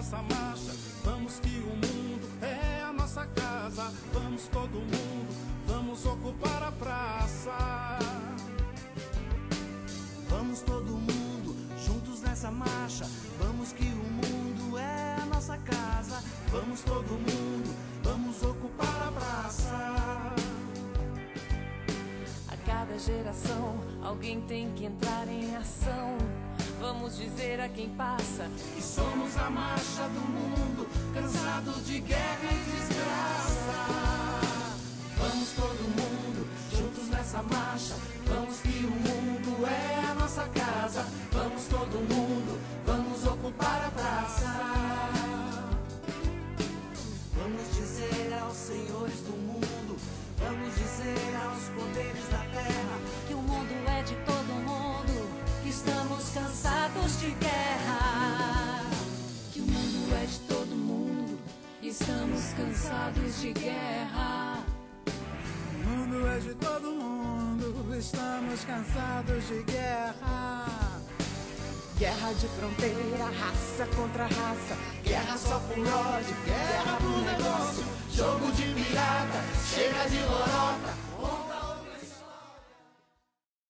nessa marcha. Vamos que o mundo é a nossa casa. Vamos todo mundo, vamos ocupar a praça. Vamos todo mundo, juntos nessa marcha. Vamos que o mundo é a nossa casa. Vamos todo mundo, vamos ocupar a praça. A cada geração, alguém tem que entrar em ação. Vamos dizer a quem passa que somos a marcha do mundo, cansados de guerra e desgraça. Vamos todo mundo, juntos nessa marcha. Vamos que o mundo é a nossa casa. Vamos todo mundo, vamos ocupar a praça. Vamos dizer aos senhores do mundo, vamos dizer aos poderes da terra, que o mundo é de todo mundo, que estamos cansados de guerra. Que o mundo é de todo mundo, estamos cansados de guerra. O mundo é de todo mundo, estamos cansados de guerra. Guerra de fronteira, raça contra raça. Guerra só por ódio, guerra por negócio. Jogo de pirata, chega de loja.